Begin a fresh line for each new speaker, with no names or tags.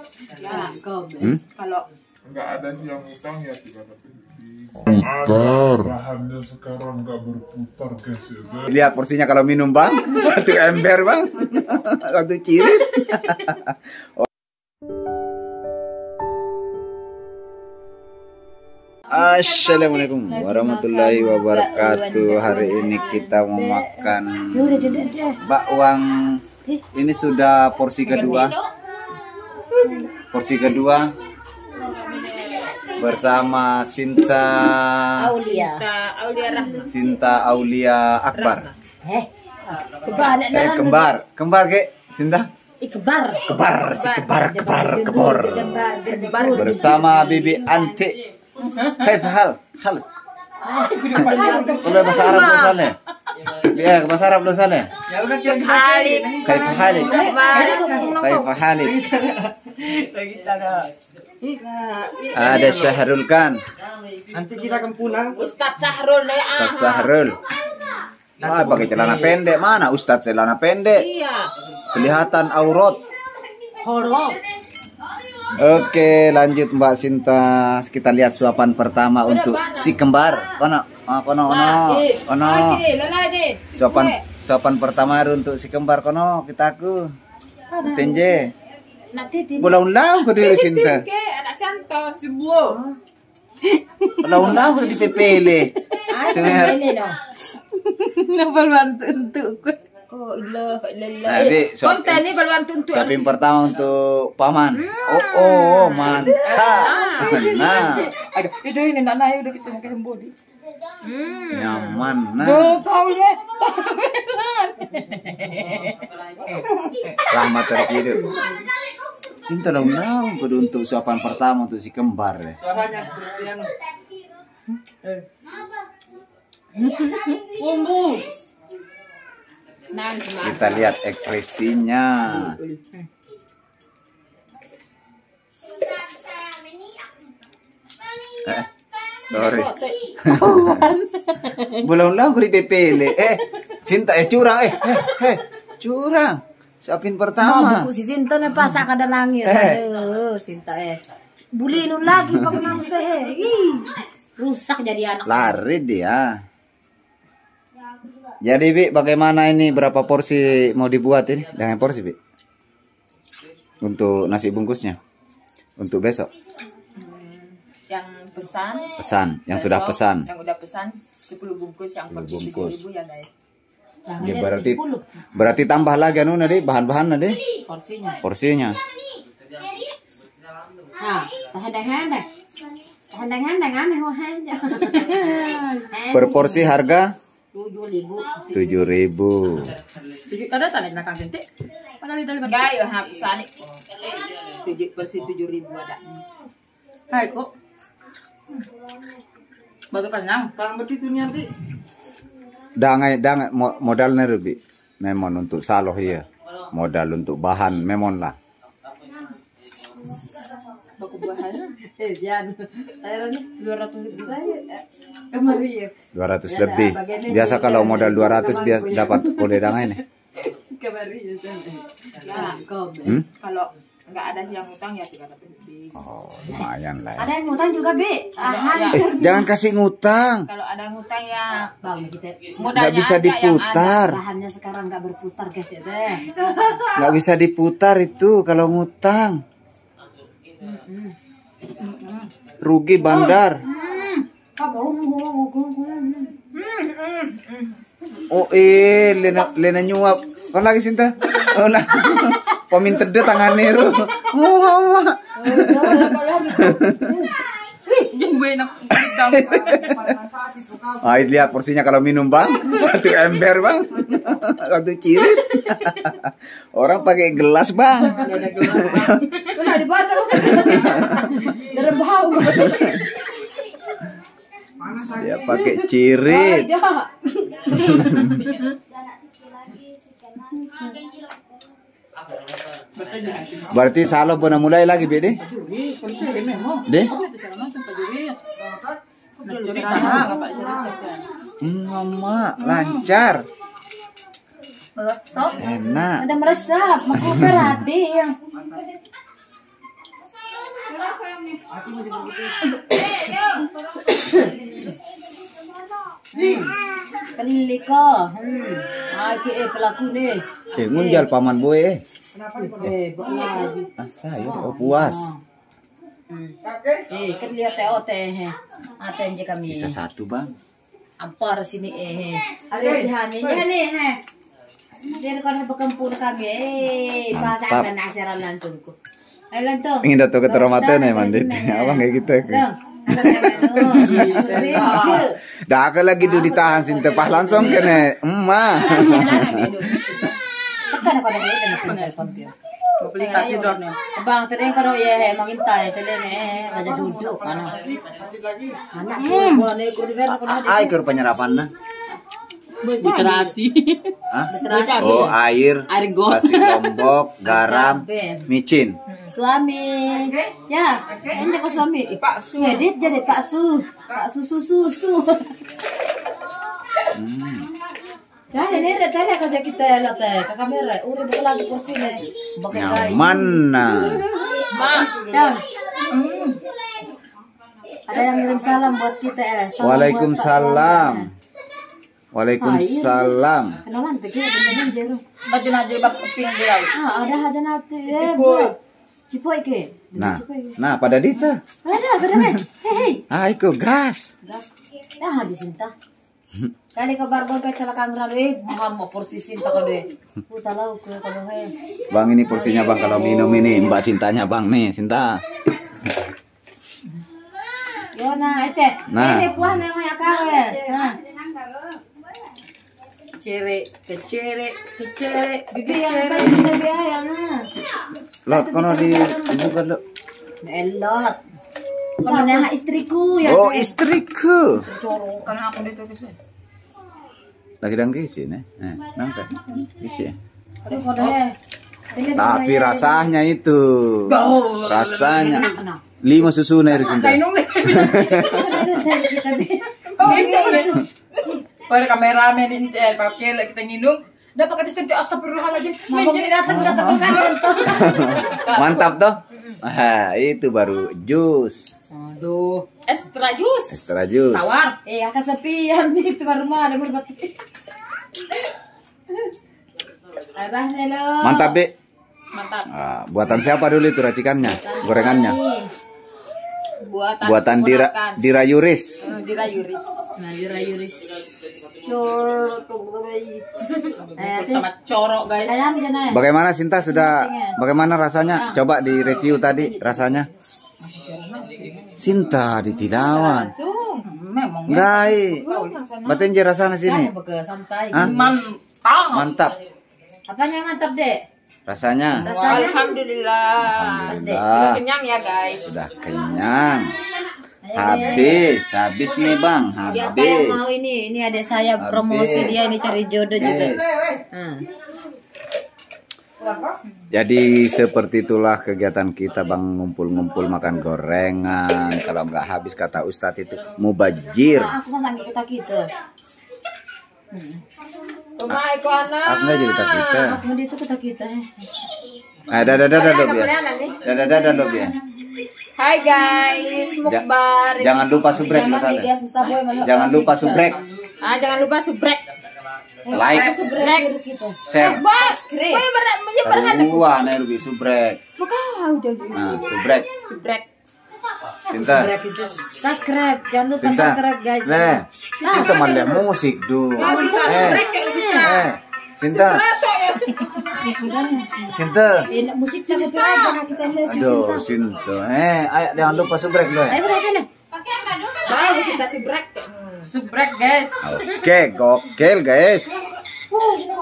Ya, kalau
nggak ada sih yang utang ya tidak dapat lebih.
Putar.
Bahannya sekarang nggak berputar guys ya.
Lihat porsinya kalau minum bang, 1 ember bang, 1 cirit. Assalamualaikum warahmatullahi wabarakatuh. Hari ini kita mau makan bakwan. Ini sudah porsi kedua. Porsi kedua bersama Sinta Aulia Akbar. Kembar ke Sinta? Kebar bersama Bibi Anti. Kaif hal? Udah bahasa Arab dosannya. Ya, bahasa Arab dosannya.
ya udah kali.
Kaif halik. Ada Syahrul kan.
Nanti kita akan pulang.
Ustadz Sahrul
Ustadz Sahrul. Ah, pakai celana pendek mana? Ustadz celana pendek.
Iya.
Kelihatan aurat. Oke, lanjut Mbak Sinta. Kita lihat suapan pertama untuk si kembar. Kono. Suapan pertama untuk si kembar kono kita aku. Tenje. Bulan-bulan ke diri Sinta.
Anak santon. Sebuah.
Bulan-bulan ke di pepele.
Nafal bantu untukku. Oh Allah.
Jadi
Konten ini berbantu untuk.
suapin pertama untuk paman. Oh, mantap. Nah,
Aduh, itu ini nak naik udah kita makan body.
nyaman. Nah,
Kau ya.
rahmat terhidup. Sinta dong kudu untuk suapan pertama untuk si kembar ya.
Suaranya seperti yang
Kita lihat ekspresinya. Sorry. Bulan-bulan aku di pepele. Sinta curang curang. Suapin pertama.
Buku si Sinta nih pasak ada langit. Aduh, Sinta Bulinu lagi pakai mangsa rusak jadi anak.
Lari dia. Jadi Bi, bagaimana ini berapa porsi mau dibuat ini? Dengan porsi Bi? Untuk nasi bungkusnya. Untuk besok.
Yang
Pesan, yang sudah pesan.
Yang udah pesan 10 bungkus yang
10 bungkus.
7.000 ya guys.
Ya, berarti tambah lagi anu nade bahan-bahan nade porsinya.
Nah, handeng-handeng aneh aja.
Per porsi harga
7.000.
7.000.
kada tadi belakang cantik. Padahal itu lebih.
Enggak, ya hapusan. 7 versi 7.000 ada.
Hai kok. Baru panjang.
Sampai itu nanti.
Dangai modal nerubi. Memon untuk saloh ya. Modal untuk bahan memon lah.
Baku bahan.
Jangan. Ada nih 200.000 saya. Kemari ya.
200 lebih. Biasa kalau modal 200 biasa dapat kode dangai nih.
Kemari ya sana.
Ya, kalau enggak ada yang utang ya 300 lebih.
Oh, lumayan lah ya.
Ada yang ngutang juga, Be.
Jangan kasih ngutang.
Kalau ada yang utang ya
Bang, kita
Nggak bisa diputar.
bahannya sekarang nggak berputar, guys ya, Teh.
Nggak bisa diputar itu kalau ngutang. Rugi bandar. Oh Lena nyuap. Kau lagi Sinta? Oh nah. Paminta deh tangan niru. Lihat porsinya kalau minum bang, 1 ember bang, 1 cirit. Orang pakai gelas bang.
Kena dibaca lu. Dalam bau.
Dia pakai cirit. Berarti salo pun mulai lagi Bede? Deh? Mama lancar. Enak.
Ada meresap, mau berarti yang Kelili ko. Pelaku nih.
Ngunjal paman boy
Bok lagi.
saya puas.
Kan lihat TOT aja kami.
Sisa satu bang.
Ampar sini ada si Hani nih dia kan berkumpul kami pasangan acara langsung ku. Ayo lantung.
Ingin datang ke Ramadan ya mandit. Abang kayak gitu. Dah aku lagi dulu ditahan sinta pas langsung kena emak.
Tekan aku ada dan telepon dia.
Beli tak tidur nih.
Bang, tadi kalau ya mengintai tadi aja duduk karena anak boleh kurber
Air penyerapan nah.
Literasi.
Oh air,
Got.
kasih lombok, garam, micin.
Suami, ya, ini kok suami, Pak Su, edit jadi Pak Su, susu. Ya, ini tadi kerja kita lah teh, ke kamera, udah buka lagi kursi nih, pakai kain.
Nyaman nah.
Dan, ada yang ngirim salam buat kita ya.
Waalaikumsalam. Waalaikumsalam.
Kenalan pergi dengan jeru.
Baju najil bab kuping dia.
Ada haja nanti, boy. Cipoy ke?
Nah pada dita.
Ada, hei.
Iku gas.
Gas. Dah haja cinta. Kali kabar boy pecah kangra deh, mau porsi cinta kau deh. Putar lau ke kalau hei.
Bang ini porsinya bang kalau minum ini Mbak Cintanya bang nih Cinta.
Yo nah itu. Ini puah namanya kawe. Nah.
Kecere,
Bibi yang paling lebih ayam nah.
Lot kono di bukan lo.
Elot. Karena istriku ya.
Oh istriku.
karena aku itu kisah.
Lagi dang kisi nih. Nampak kisi.
Aduh kodenya.
Tapi rasanya itu. Rasanya. 5 susu nih Cinta.
Pada kameramen ini pakai lagi kita nginung. Dapat kata senti astagfirullahaladzim.
Mantap toh. Itu baru jus.
Aduh, extra jus.
Extra jus.
Tawar.
Akan sepian nih itu baru mah ada berbatu. Abah halo.
Mantap Be.
Mantap.
Buatan siapa dulu itu racikannya? Gorengannya. Buatan Dirayuris.
Dirayuris.
Nah, Dirayuris. Cor
Sama corok guys.
Bagaimana Sinta sudah bagaimana rasanya? Coba di review tadi rasanya. Sinta di Tilawan.
Memang.
Gai. Batin je rasanya sini. Mantap.
Apanya mantap, Dek?
Rasanya.
Alhamdulillah.
Alhamdulillah.
Kenyang ya guys.
Sudah kenyang. Habis nih Bang,
Siapa yang
habis.
mau ini adik saya promosi dia ini cari jodoh juga.
Jadi seperti itulah kegiatan kita Bang, ngumpul-ngumpul makan gorengan. Kalau nggak habis kata Ustadz itu mubajir.
Aku mah sanggih kita.
Rumah iko anak.
Asna jadi kita.
Aku itu kita.
Dadah lob ya.
Hai guys, mukbar.
Jangan lupa subrek masalah. Jangan lupa subrek.
Jangan lupa subrek.
Like, share.
Bos,
Wah, nih Ruby subrek. Nah, subrek. Cinta.
Subscribe, jangan lupa
Cinta.
subscribe guys.
Kita malah musik dulu. Cinta. Cinta.
Musik saya kopi aja kita lihat
Aduh, Cinta. Ayo jangan lupa subrek loh.
Ayo berapa nih?
Baru kita subrek. Subrek guys.
Oke, gokil guys.